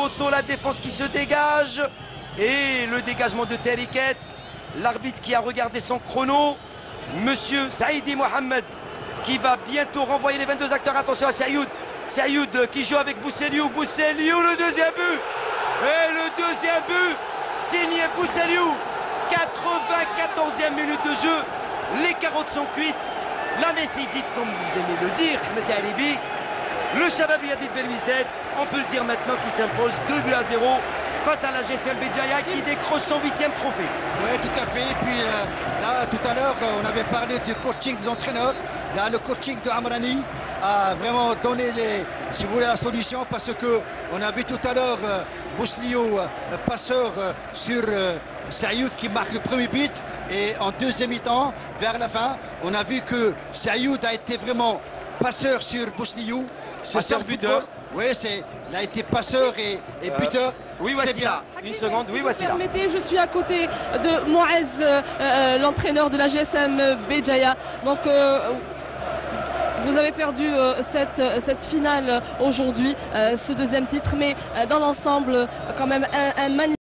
poteau, la défense qui se dégage. Et le dégagement de Teriket. L'arbitre qui a regardé son chrono. Monsieur Saïdi Mohamed qui va bientôt renvoyer les 22 acteurs. Attention à Sayoud. Sayoud qui joue avec Bousseliou. Bousseliou, le deuxième but. Et le deuxième but, signé Bousseliou. 94e minute de jeu. Les carottes sont cuites. La Messidite, comme vous aimez le dire, Ahmed Alibi. Le Shabab Yadid Belmizdet, on peut le dire maintenant, qui s'impose 2-0 face à la GSM Béjaïa qui décroche son 8e trophée. Oui, tout à fait. Et puis là, tout à l'heure, on avait parlé du coaching des entraîneurs. Là, le coaching de Amrani a vraiment donné si vous voulez, la solution, parce que on a vu tout à l'heure Bousseliou, passeur sur Sayoud qui marque le premier but. Et en deuxième mi-temps, vers la fin, on a vu que Sayoud a été vraiment passeur sur Bousseliou. C'est ça le buteur. Oui, il a été passeur et buteur. Oui, voici là. Une seconde. Oui, voici là. Permettez, je suis à côté de Moaz, l'entraîneur de la GSM Béjaïa. Donc, vous avez perdu cette finale aujourd'hui, ce deuxième titre, mais dans l'ensemble, quand même un magnifique.